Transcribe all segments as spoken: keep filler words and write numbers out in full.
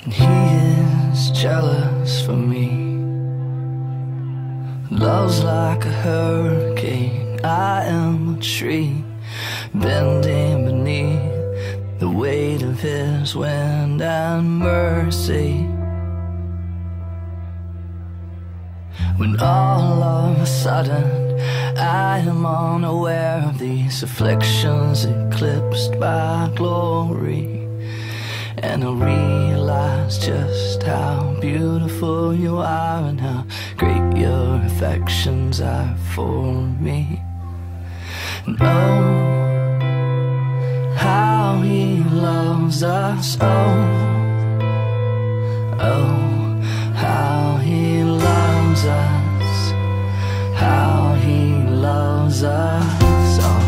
He is jealous for me. Love's like a hurricane, I am a tree, bending beneath the weight of his wind and mercy. When all of a sudden I am unaware of these afflictions eclipsed by glory, and I realize just how beautiful you are and how great your affections are for me. And oh, how he loves us, oh, oh, how he loves us, how he loves us, oh.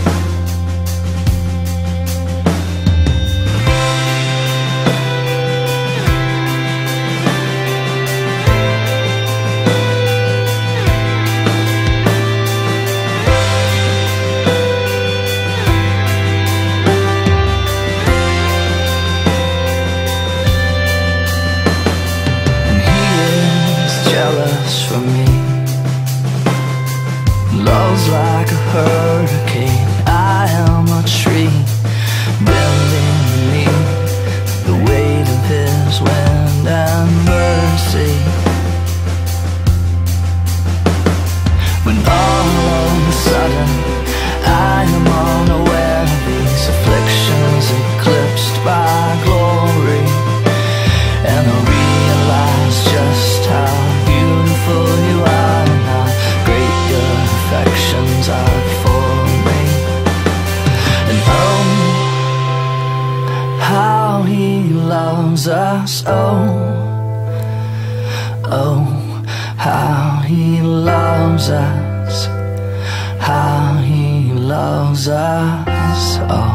For me, love's like a hurricane, I am a tree, bending beneath the weight of his wind and mercy. When all of a sudden I am unaware of these afflictions eclipsed by glory, and I realize just how beautiful you are and how great your affections are for me. And oh, how he loves us, oh, oh, how he loves us, how he loves us, oh.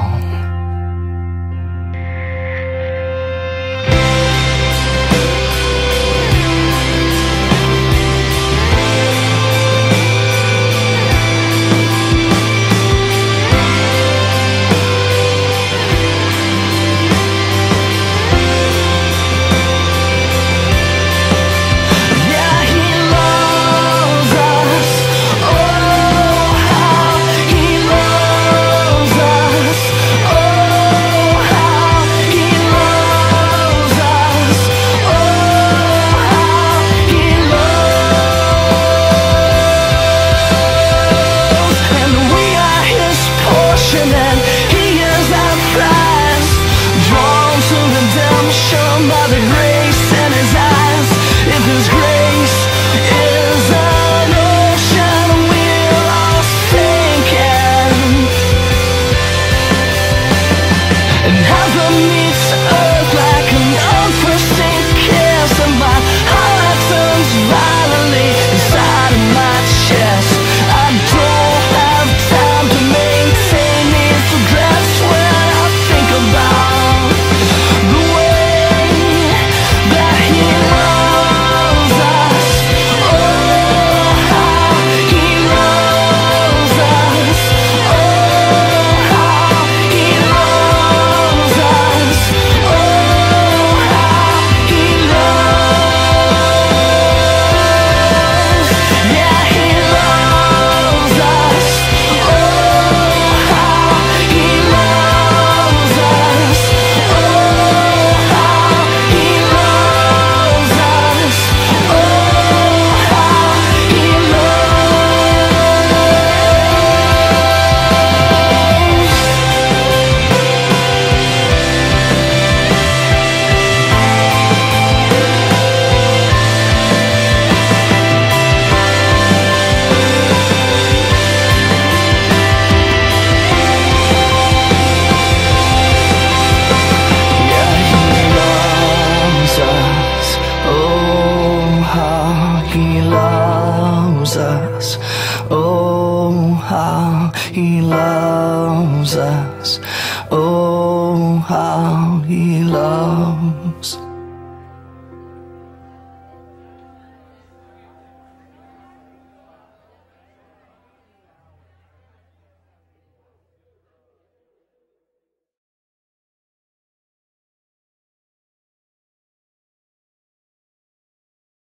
Oh, how he loves us. Oh, how he loves us.